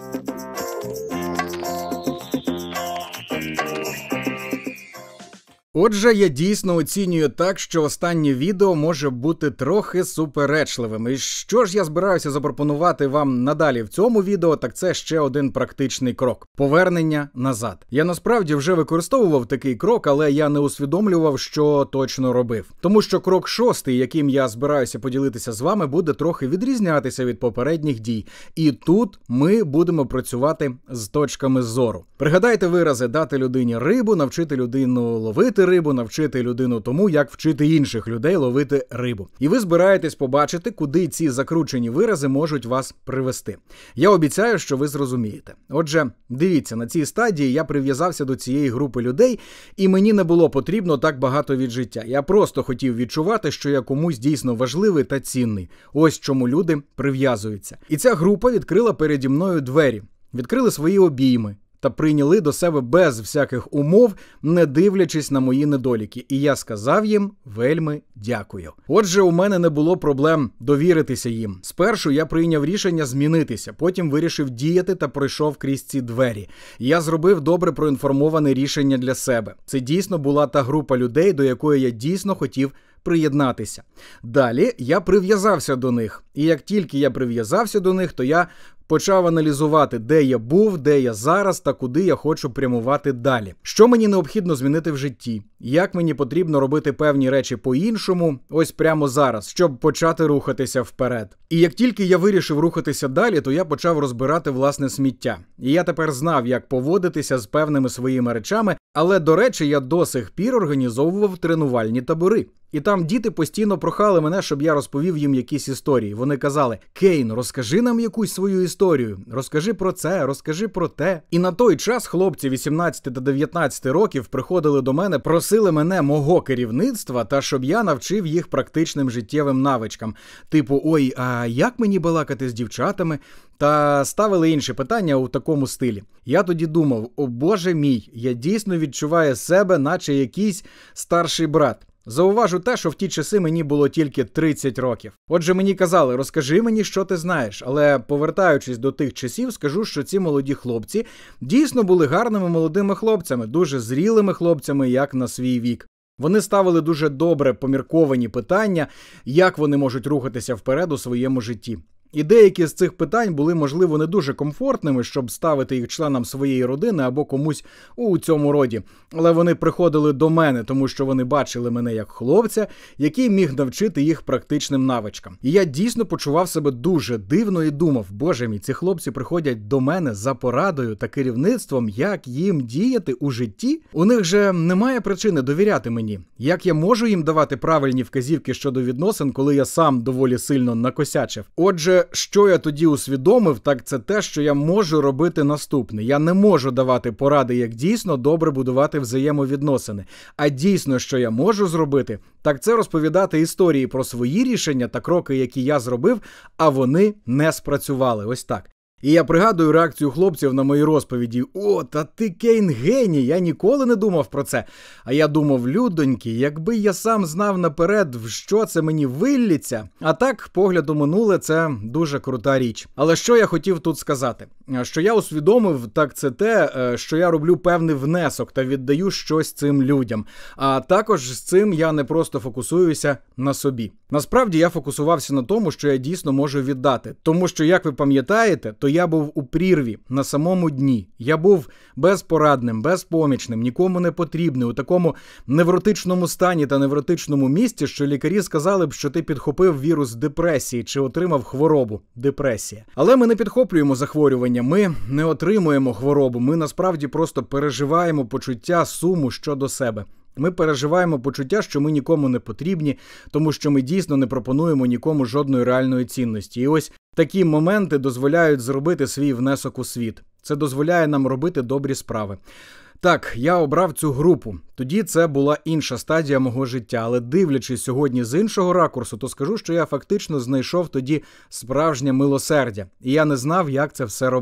Отже, я дійсно оцінюю так, що останнє відео може бути трохи суперечливим. І що ж я збираюся запропонувати вам надалі в цьому відео, так це ще один практичний крок – повернення назад. Я насправді вже використовував такий крок, але я не усвідомлював, що точно робив. Тому що крок 6, яким я збираюся поділитися з вами, буде трохи відрізнятися від попередніх дій. І тут ми будемо працювати з точками зору. Пригадайте вирази «дати людині рибу», «навчити людину ловити рибу», «навчити людину тому, як вчити інших людей ловити рибу». І ви збираєтесь побачити, куди ці закручені вирази можуть вас привести. Я обіцяю, що ви зрозумієте. Отже, дивіться, на цій стадії я прив'язався до цієї групи людей, і мені не було потрібно так багато від життя. Я просто хотів відчувати, що я комусь дійсно важливий та цінний. Ось чому люди прив'язуються. І ця група відкрила переді мною двері, відкрили свої обійми та прийняли до себе без всяких умов, не дивлячись на мої недоліки. І я сказав їм вельми дякую. Отже, у мене не було проблем довіритися їм. Спершу я прийняв рішення змінитися, потім вирішив діяти та пройшов крізь ці двері. Я зробив добре проінформоване рішення для себе. Це дійсно була та група людей, до якої я дійсно хотів приєднатися. Далі я прив'язався до них. І як тільки я прив'язався до них, то я почав аналізувати, де я був, де я зараз та куди я хочу прямувати далі. Що мені необхідно змінити в житті? Як мені потрібно робити певні речі по-іншому, ось прямо зараз, щоб почати рухатися вперед. І як тільки я вирішив рухатися далі, то я почав розбирати власне сміття. І я тепер знав, як поводитися з певними своїми речами, але, до речі, я до сих пір організовував тренувальні табори. І там діти постійно прохали мене, щоб я розповів їм якісь історії. Вони казали: «Кейн, розкажи нам якусь свою історію, розкажи про це, розкажи про те». І на той час хлопці 18 та 19 років приходили до мене, просили мене мого керівництва та щоб я навчив їх практичним життєвим навичкам. Типу: «Ой, а як мені балакати з дівчатами?» Та ставили інші питання у такому стилі. Я тоді думав: «О Боже мій, я дійсно відчуваю себе, наче якийсь старший брат». Зауважу те, що в ті часи мені було тільки 30 років. Отже, мені казали: «Розкажи мені, що ти знаєш». Але, повертаючись до тих часів, скажу, що ці молоді хлопці дійсно були гарними молодими хлопцями, дуже зрілими хлопцями, як на свій вік. Вони ставили дуже добре помірковані питання, як вони можуть рухатися вперед у своєму житті. І деякі з цих питань були, можливо, не дуже комфортними, щоб ставити їх членам своєї родини або комусь у цьому роді. Але вони приходили до мене, тому що вони бачили мене як хлопця, який міг навчити їх практичним навичкам. І я дійсно почував себе дуже дивно і думав: «Боже мій, ці хлопці приходять до мене за порадою та керівництвом, як їм діяти у житті? У них же немає причини довіряти мені. Як я можу їм давати правильні вказівки щодо відносин, коли я сам доволі сильно накосячив?» Отже, що я тоді усвідомив, так це те, що я можу робити наступне. Я не можу давати поради, як дійсно добре будувати взаємовідносини. А дійсно, що я можу зробити, так це розповідати історії про свої рішення та кроки, які я зробив, а вони не спрацювали. Ось так. І я пригадую реакцію хлопців на мої розповіді: «О, та ти, Кейн, геній, я ніколи не думав про це». А я думав: «Людоньки, якби я сам знав наперед, в що це мені виллється». А так, погляд у минуле – це дуже крута річ. Але що я хотів тут сказати? Що я усвідомив, так це те, що я роблю певний внесок та віддаю щось цим людям. А також з цим я не просто фокусуюся на собі. Насправді я фокусувався на тому, що я дійсно можу віддати. Тому що, як ви пам'ятаєте, то я був у прірві, на самому дні. Я був безпорадним, безпомічним, нікому не потрібний, у такому невротичному стані та невротичному місці, що лікарі сказали б, що ти підхопив вірус депресії чи отримав хворобу – депресія. Але ми не підхоплюємо захворювання, ми не отримуємо хворобу, ми насправді просто переживаємо почуття суму щодо себе. Ми переживаємо почуття, що ми нікому не потрібні, тому що ми дійсно не пропонуємо нікому жодної реальної цінності. І ось такі моменти дозволяють зробити свій внесок у світ. Це дозволяє нам робити добрі справи. Так, я обрав цю групу. Тоді це була інша стадія мого життя, але дивлячись сьогодні з іншого ракурсу, то скажу, що я фактично знайшов тоді справжнє милосердя. І я не знав, як це все робити.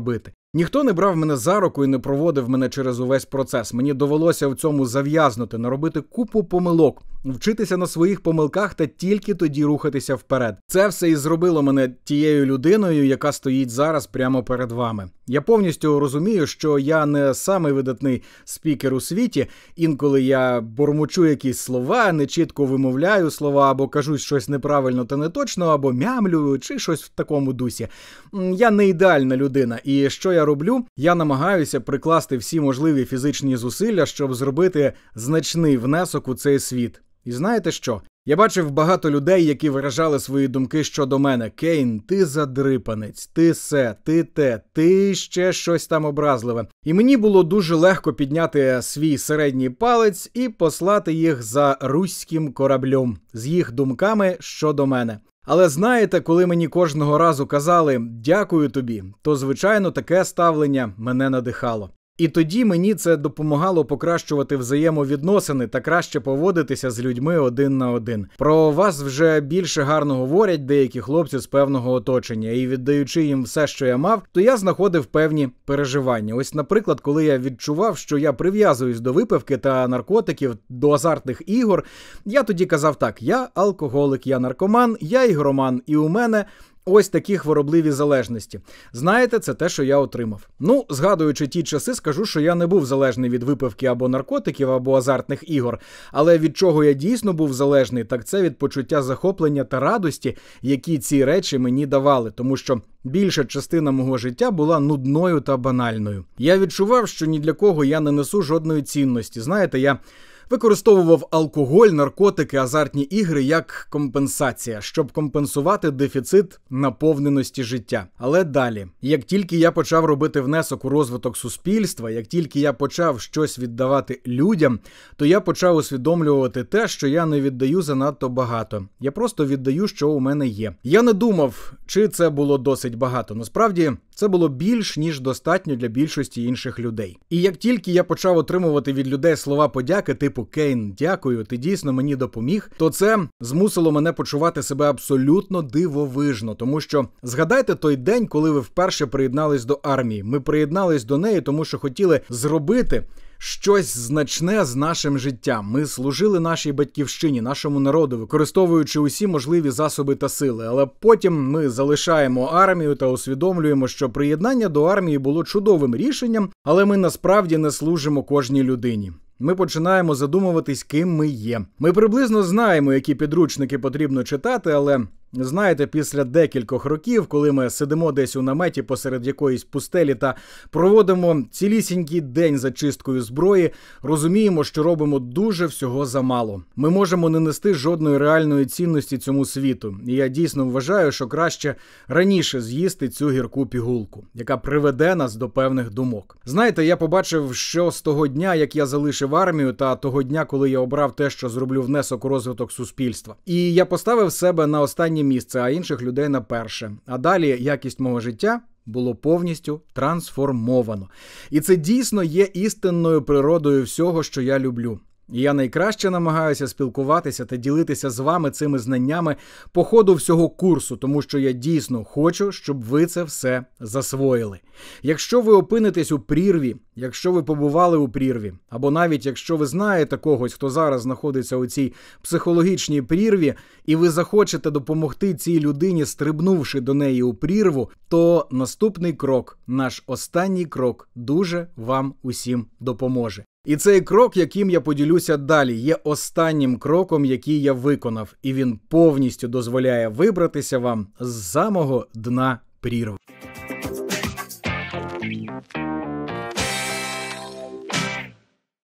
Ніхто не брав мене за руку і не проводив мене через увесь процес. Мені довелося в цьому зав'язнути, наробити купу помилок, вчитися на своїх помилках та тільки тоді рухатися вперед. Це все і зробило мене тією людиною, яка стоїть зараз прямо перед вами. Я повністю розумію, що я не самий видатний спікер у світі. Інколи я бормочу якісь слова, нечітко вимовляю слова, або кажу щось неправильно та неточно, або мямлю, чи щось в такому дусі. Я не ідеальна людина, і що я роблю? Я намагаюся прикласти всі можливі фізичні зусилля, щоб зробити значний внесок у цей світ. І знаєте що? Я бачив багато людей, які виражали свої думки щодо мене. Кейн, ти задрипанець, ти се, ти те, ти ще щось там образливе. І мені було дуже легко підняти свій середній палець і послати їх за руським кораблем з їх думками щодо мене. Але знаєте, коли мені кожного разу казали «дякую тобі», то, звичайно, таке ставлення мене надихало. І тоді мені це допомагало покращувати взаємовідносини та краще поводитися з людьми один на один. Про вас вже більше гарно говорять деякі хлопці з певного оточення, і віддаючи їм все, що я мав, то я знаходив певні переживання. Ось, наприклад, коли я відчував, що я прив'язуюсь до випивки та наркотиків, до азартних ігор, я тоді казав так: я алкоголик, я наркоман, я ігроман, і у мене ось такі хворобливі залежності. Знаєте, це те, що я отримав. Згадуючи ті часи, скажу, що я не був залежний від випивки або наркотиків, або азартних ігор. Але від чого я дійсно був залежний, так це від почуття захоплення та радості, які ці речі мені давали. Тому що більша частина мого життя була нудною та банальною. Я відчував, що ні для кого я не несу жодної цінності. Знаєте, я використовував алкоголь, наркотики, азартні ігри як компенсація, щоб компенсувати дефіцит наповненості життя. Але далі, як тільки я почав робити внесок у розвиток суспільства, як тільки я почав щось віддавати людям, то я почав усвідомлювати те, що я не віддаю занадто багато. Я просто віддаю, що у мене є. Я не думав, чи це було досить багато. Насправді, це було більш ніж достатньо для більшості інших людей. І як тільки я почав отримувати від людей слова подяки, типу «Кейн, дякую, ти дійсно мені допоміг», то це змусило мене почувати себе абсолютно дивовижно. Тому що згадайте той день, коли ви вперше приєднались до армії. Ми приєднались до неї, тому що хотіли зробити щось значне з нашим життям. Ми служили нашій батьківщині, нашому народу, використовуючи усі можливі засоби та сили. Але потім ми залишаємо армію та усвідомлюємо, що приєднання до армії було чудовим рішенням, але ми насправді не служимо кожній людині. Ми починаємо задумуватись, ким ми є. Ми приблизно знаємо, які підручники потрібно читати, але знаєте, після декількох років, коли ми сидимо десь у наметі посеред якоїсь пустелі та проводимо цілісінький день за чисткою зброї, розуміємо, що робимо дуже всього замало. Ми можемо не нести жодної реальної цінності цьому світу. І я дійсно вважаю, що краще раніше з'їсти цю гірку пігулку, яка приведе нас до певних думок. Знаєте, я побачив, що з того дня, як я залишив армію, та того дня, коли я обрав те, що зроблю внесок у розвиток суспільства. І я поставив себе на останнє місце, а інших людей на перше. А далі якість мого життя було повністю трансформовано. І це дійсно є істинною природою всього, що я люблю. І я найкраще намагаюся спілкуватися та ділитися з вами цими знаннями по ходу всього курсу, тому що я дійсно хочу, щоб ви це все засвоїли. Якщо ви опинитесь у прірві, якщо ви побували у прірві, або навіть якщо ви знаєте когось, хто зараз знаходиться у цій психологічній прірві, і ви захочете допомогти цій людині, стрибнувши до неї у прірву, то наступний крок, наш останній крок, дуже вам усім допоможе. І цей крок, яким я поділюся далі, є останнім кроком, який я виконав, і він повністю дозволяє вибратися вам з самого дна прірви.